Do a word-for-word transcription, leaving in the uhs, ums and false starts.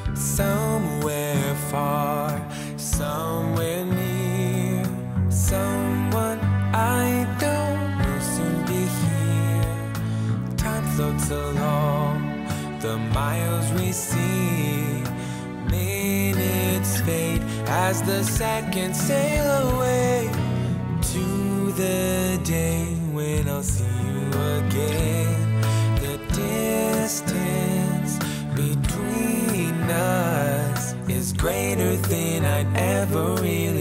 somewhere far, somewhere near, someone I don't will soon be here. Time floats along, the miles we see, minutes fade as the seconds sail away to the day when I'll see you again. The distance between us is greater than I'd ever really